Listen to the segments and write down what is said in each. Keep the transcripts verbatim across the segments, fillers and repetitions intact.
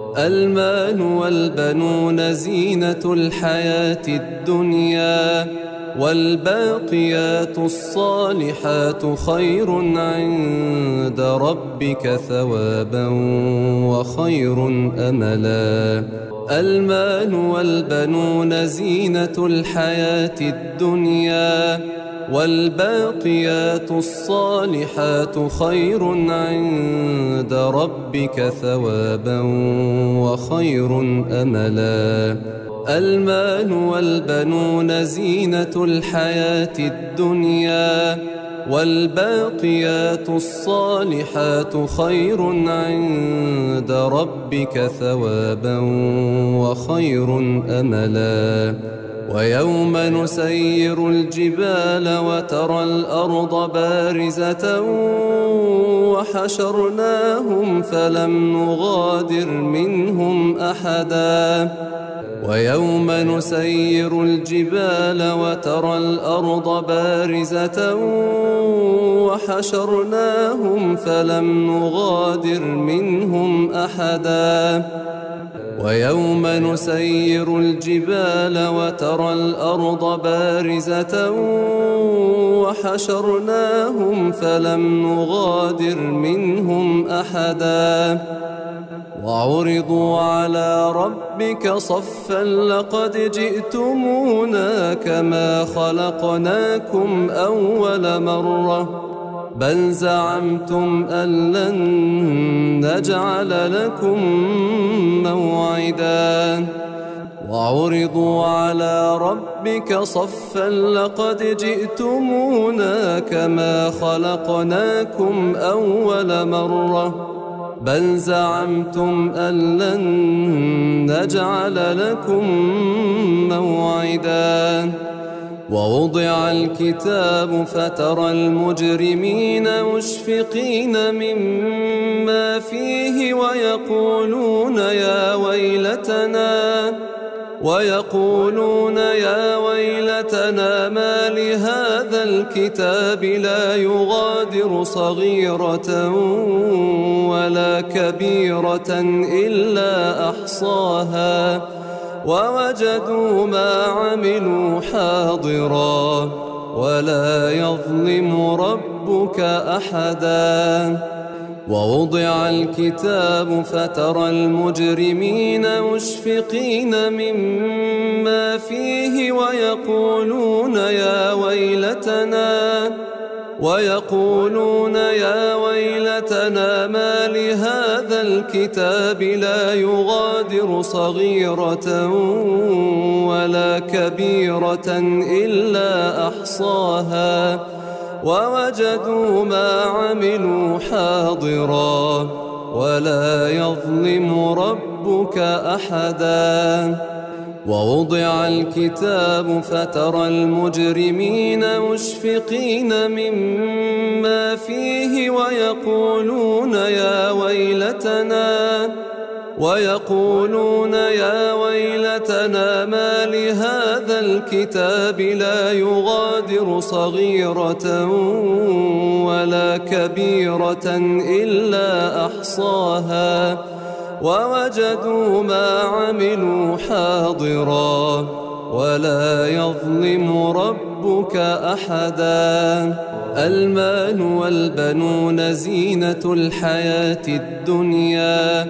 المال والبنون زينة الحياة الدنيا، والباقيات الصالحات خير عند ربك ثوابا وخير أملا. المال والبنون زينة الحياة الدنيا، والباقيات الصالحات خير عند ربك ثوابا وخير أملا. المال والبنون زينة الحياة الدنيا، والباقيات الصالحات خير عند ربك ثوابا وخير أملا. ويوم نسير الجبال وترى الأرض بارزة وحشرناهم فلم نغادر منهم أحدا. ويوم نسير الجبال وترى الأرض بارزة وحشرناهم فلم نغادر منهم أحدا. ويوم نسير الجبال وترى الأرض بارزة وحشرناهم فلم نغادر منهم أحدا. وعرضوا على ربك صفا لقد جئتمونا كما خلقناكم أول مرة بل زعمتم أن لن نجعل لكم موعدا. وعرضوا على ربك صفا لقد جئتمونا كما خلقناكم أول مرة بل زعمتم أن لن نجعل لكم موعدا. ووضع الكتاب فترى المجرمين مشفقين مما فيه ويقولون يا ويلتنا ويقولون يا ويلتنا ما لهذا الكتاب لا يغادر صغيرة ولا كبيرة إلا أحصاها ووجدوا ما عملوا حاضرا ولا يظلم ربك أحدا. ووضع الكتاب فترى المجرمين مشفقين مما فيه ويقولون يا ويلتنا ويقولون يا ويلتنا ما لهذا الكتاب لا يغادر صغيرة ولا كبيرة إلا أحصاها ووجدوا ما عملوا حاضرا ولا يظلم ربك أحدا. ووضع الكتاب فترى المجرمين مشفقين مما فيه ويقولون يا ويلتنا ويقولون يا ويلتنا ما لهذا الكتاب لا يغادر صغيرة ولا كبيرة إلا أحصاها ووجدوا ما عملوا حاضرا ولا يظلم ربك أحدا. المال والبنون زينة الحياة الدنيا،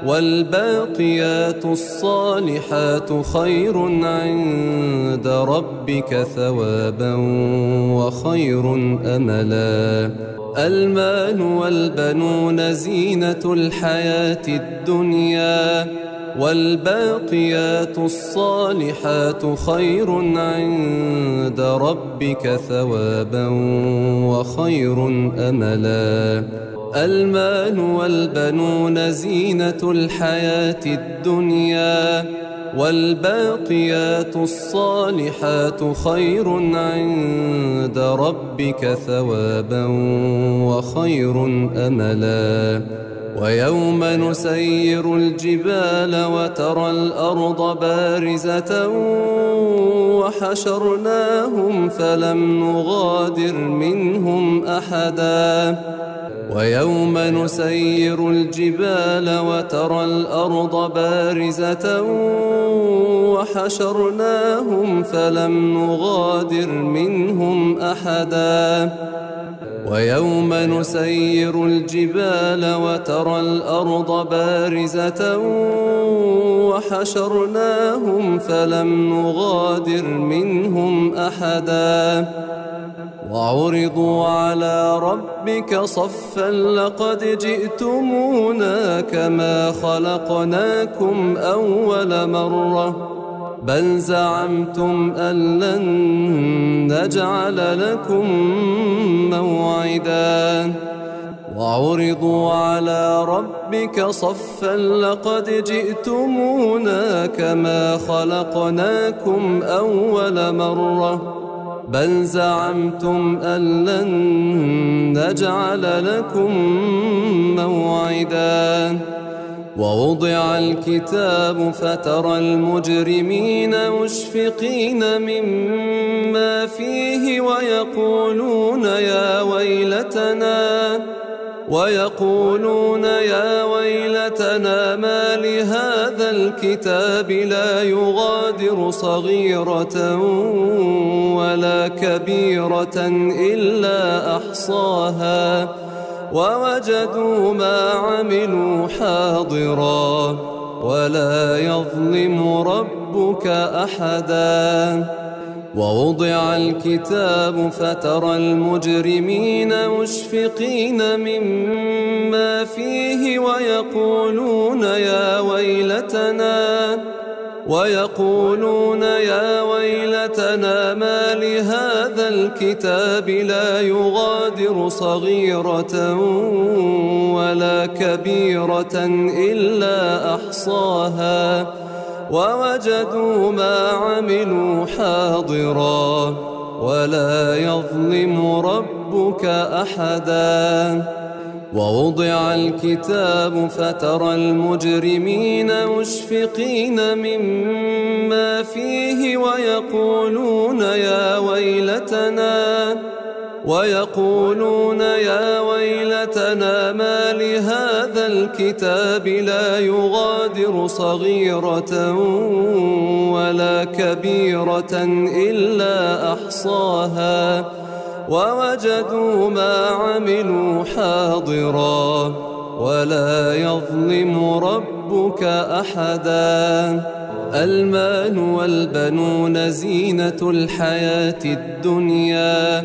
والباقيات الصالحات خير عند ربك ثوابا وخير أملا. المال والبنون زينة الحياة الدنيا، والباقيات الصالحات خير عند ربك ثوابا وخير أملا. المال والبنون زينة الحياة الدنيا، والباقيات الصالحات خير عند ربك ثوابا وخير أملا. ويوم نسير الجبال وترى الأرض بارزة وحشرناهم فلم نغادر منهم أحدا ويوم نسير الجبال وترى الأرض بارزة وحشرناهم فلم نغادر منهم أحدا ويوم نسير الجبال وترى الأرض بارزة وحشرناهم فلم نغادر منهم أحدا وعرضوا على ربك صفا لقد جئتمونا كما خلقناكم أول مرة بل زعمتم أن لن نجعل لكم موعدا وعرضوا على ربك صفا لقد جئتمونا كما خلقناكم أول مرة بل زعمتم أن لن نجعل لكم موعدا ووضع الكتاب فترى المجرمين مشفقين مما فيه ويقولون يا ويلتنا ويقولون يا ويلتنا ما لهذا الكتاب لا يغادر صغيرة ولا كبيرة إلا أحصاها ووجدوا ما عملوا حاضرا ولا يظلم ربك أحدا ووضع الكتاب فترى المجرمين مشفقين مما فيه ويقولون يا ويلتنا ويقولون يا ويلتنا ما لهذا الكتاب لا يغادر صغيرة ولا كبيرة إلا أحصاها ووجدوا ما عملوا حاضرا ولا يظلم ربك أحدا ووضع الكتاب فترى المجرمين مشفقين مما فيه ويقولون يا ويلتنا ويقولون يا ويلتنا ما لهذا الكتاب لا يغادر صغيرة ولا كبيرة إلا أحصاها ووجدوا ما عملوا حاضرا ولا يظلم ربك أحدا المال والبنون زينة الحياة الدنيا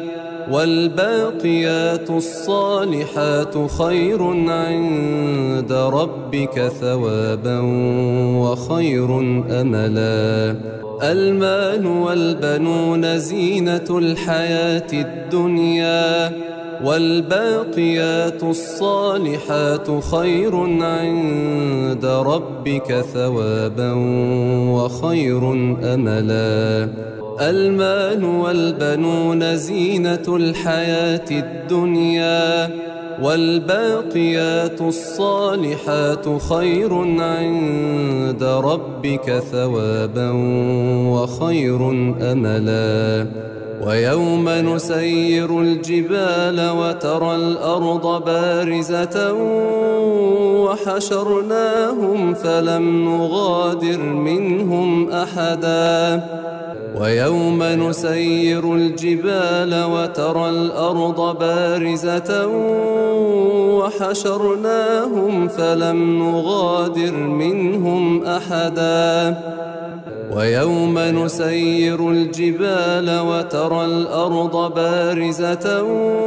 والباقيات الصالحات خير عند ربك ثوابا وخير أملا المال والبنون زينة الحياة الدنيا والباقيات الصالحات خير عند ربك ثوابا وخير أملا المال والبنون زينة الحياة الدنيا والباقيات الصالحات خير عند ربك ثوابا وخير أملا ويوم نسير الجبال وترى الأرض بارزة وحشرناهم فلم نغادر منهم أحدا ويوم نسير الجبال وترى الأرض بارزة وحشرناهم فلم نغادر منهم أحدا ويوم نسير الجبال وترى الأرض بارزة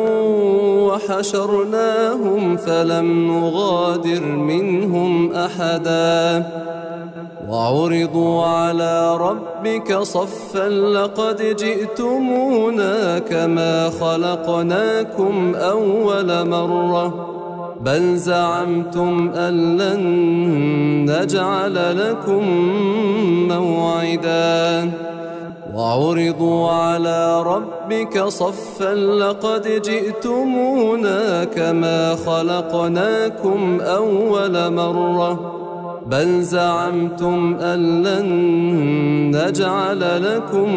وحشرناهم فلم نغادر منهم أحدا وعرضوا على ربك صفا لقد جئتمونا كما خلقناكم أول مرة بل زعمتم أن لن نجعل لكم موعدا وعرضوا على ربك صفا لقد جئتمونا كما خلقناكم أول مرة بل زعمتم أن لن نجعل لكم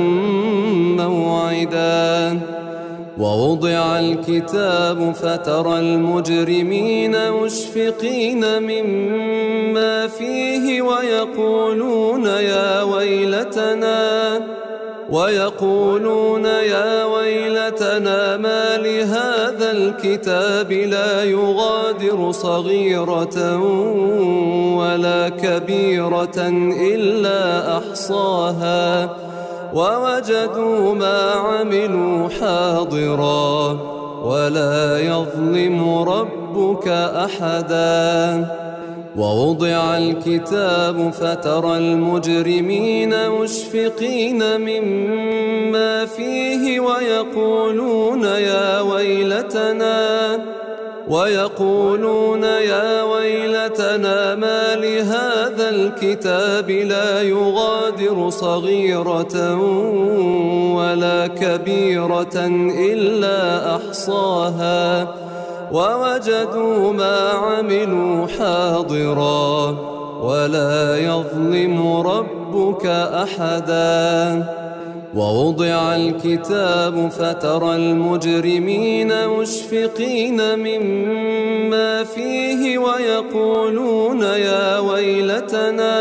موعدا ووضع الكتاب فترى المجرمين مشفقين مما فيه ويقولون يا ويلتنا ويقولون يا ويلتنا ما لهذا الكتاب لا يغادر صغيرة ولا كبيرة إلا أحصاها ووجدوا ما عملوا حاضرا ولا يظلم ربك أحدا ووضع الكتاب فترى المجرمين مشفقين مما فيه ويقولون يا ويلتنا ويقولون يا ويلتنا ما لهذا الكتاب لا يغادر صغيرة ولا كبيرة إلا أحصاها ووجدوا ما عملوا حاضرا ولا يظلم ربك أحدا ووضع الكتاب فترى المجرمين مشفقين مما فيه ويقولون يا ويلتنا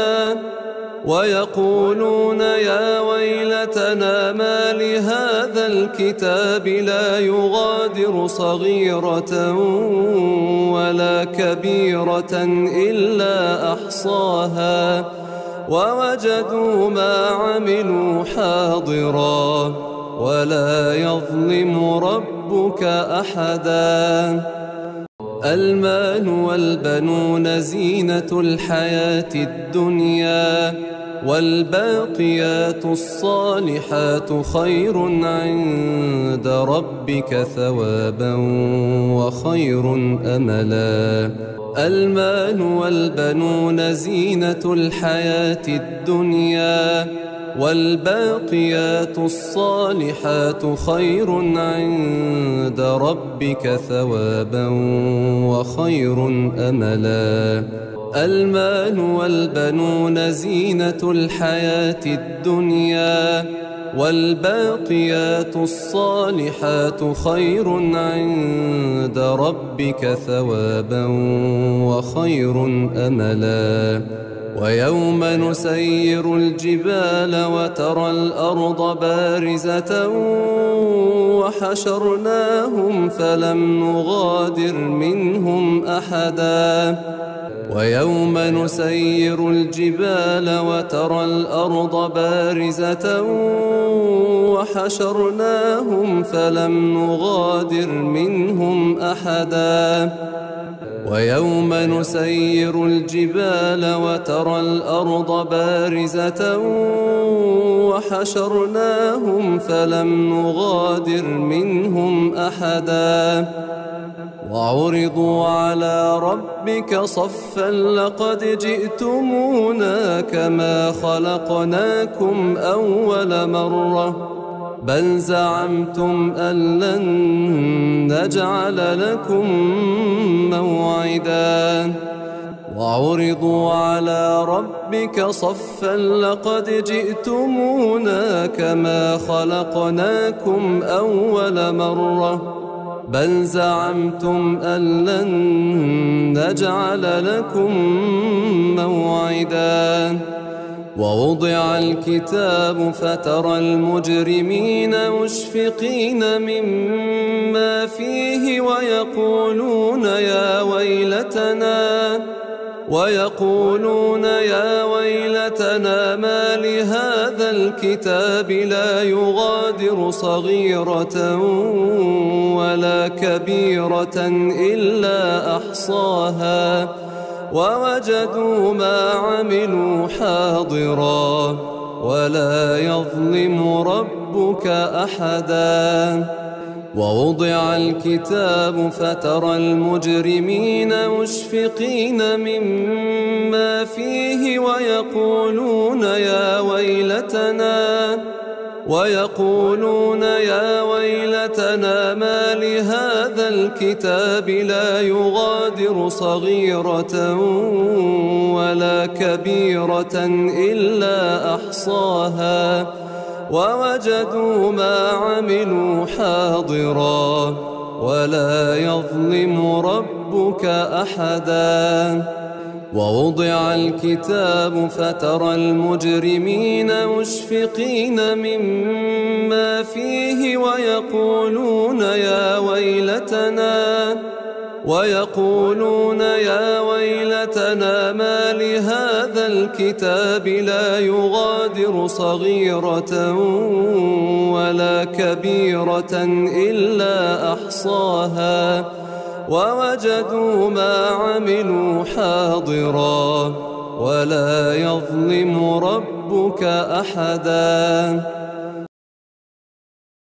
ويقولون يا ويلتنا ما لهذا الكتاب لا يغادر صغيرة ولا كبيرة إلا أحصاها ووجدوا ما عملوا حاضرا ولا يظلم ربك أحدا المال والبنون زينة الحياة الدنيا والباقيات الصالحات خير عند ربك ثوابا وخير أملا المال والبنون زينة الحياة الدنيا والباقيات الصالحات خير عند ربك ثوابا وخير أملا المال والبنون زينة الحياة الدنيا والباقيات الصالحات خير عند ربك ثوابا وخير أملا ويوم نسير الجبال وترى الأرض بارزة وحشرناهم فلم نغادر منهم أحدا ويوم نسير الجبال وترى الأرض بارزة وحشرناهم فلم نغادر منهم أحدا ويوم نسير الجبال وترى الأرض بارزة وحشرناهم فلم نغادر منهم أحدا وعرضوا على ربك صفا لقد جئتمونا كما خلقناكم أول مرة بل زعمتم أن لن نجعل لكم موعدا وعرضوا على ربك صفا لقد جئتمونا كما خلقناكم أول مرة بل زعمتم أن لن نجعل لكم موعدا ووضع الكتاب فترى المجرمين مشفقين مما فيه ويقولون يا ويلتنا ويقولون يا ويلتنا ما لهذا الكتاب لا يغادر صغيرة ولا كبيرة إلا أحصاها ووجدوا ما عملوا حاضرا ولا يظلم ربك أحدا ووضع الكتاب فترى المجرمين مشفقين مما فيه ويقولون يا ويلتنا ويقولون يا ويلتنا ما لهذا الكتاب لا يغادر صغيرة ولا كبيرة إلا أحصاها ووجدوا ما عملوا حاضرا ولا يظلم ربك أحدا. ووضع الكتاب فترى المجرمين مشفقين مما فيه ويقولون يا ويلتنا ويقولون يا ويلتنا ما لهذا الكتاب لا يغادر صغيرة ولا كبيرة إلا أحصاها ووجدوا ما عملوا حاضرا ولا يظلم ربك أحدا.